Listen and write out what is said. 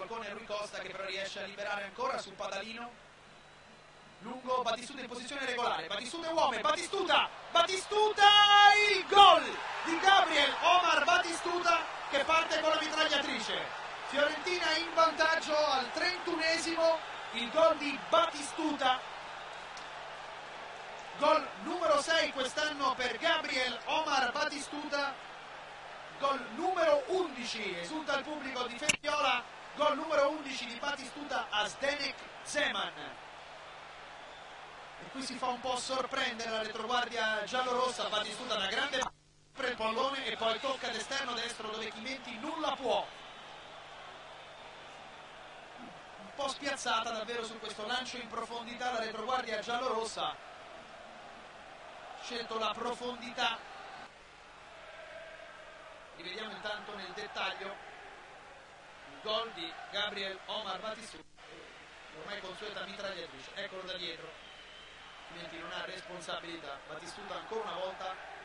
con Rui Costa che però riesce a liberare ancora su Padalino. Lungo, Batistuta in posizione regolare, Batistuta è uomo, Batistuta, il gol di Gabriel Omar Batistuta che parte con la mitragliatrice. Fiorentina in vantaggio al 31esimo, il gol di Batistuta, gol numero 6 quest'anno per Gabriel Omar Batistuta, gol numero 11, esulta il pubblico di Ferriola, gol numero 11 di Batistuta a Zdenek Zeman. E qui si fa un po' sorprendere la retroguardia giallorossa. Batistuta una grande per il pallone e poi tocca d'esterno destro dove Chimenti nulla può. Un po' spiazzata davvero su questo lancio in profondità la retroguardia giallorossa. Scelto la profondità. Rivediamo intanto nel dettaglio il gol di Gabriel Omar Batistuta, ormai consueta mitragliatrice. Eccolo da dietro. Chimenti non ha responsabilità, Batistuta ancora una volta